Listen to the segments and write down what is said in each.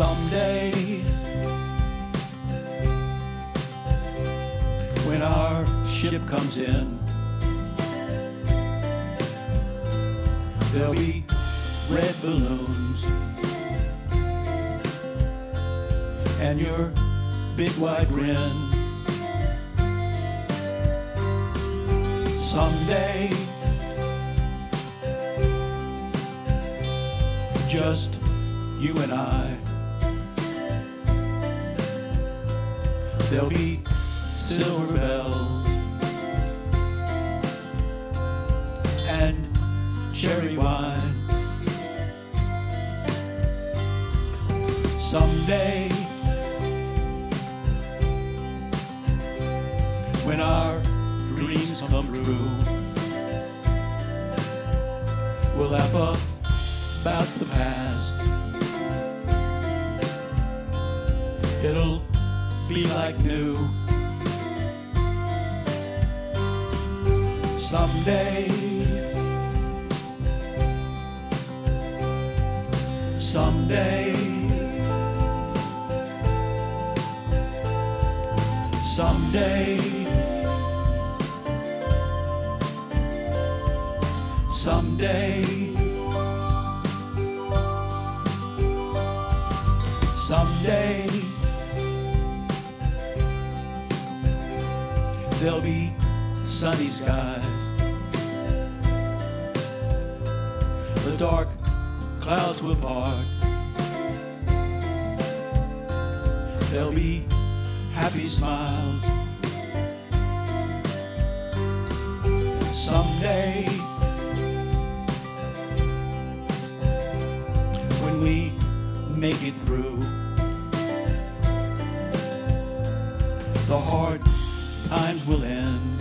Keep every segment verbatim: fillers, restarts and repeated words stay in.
Someday, when our ship comes in, there'll be red balloons and your big wide grin. Someday, just you and I, there'll be silver bells and cherry wine. Someday, when our dreams come true, we'll laugh about the past. It'll be like new. Someday, someday, someday, someday, someday, there'll be sunny skies. The dark clouds will part. There'll be happy smiles. Someday, when we make it through, the hard times will end.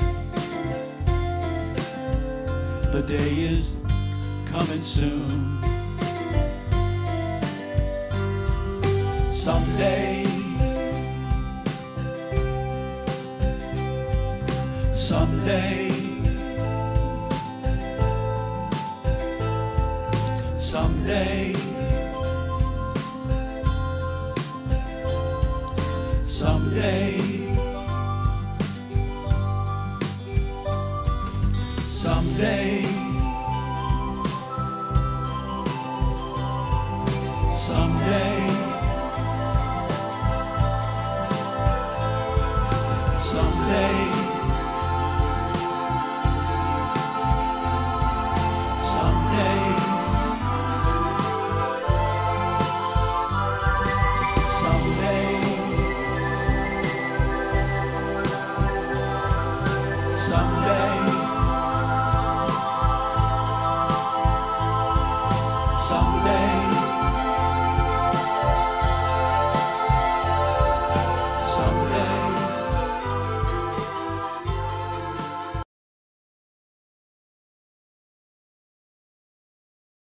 The day is coming soon. Someday, someday, someday, someday, someday, someday, someday, someday, someday, someday, someday.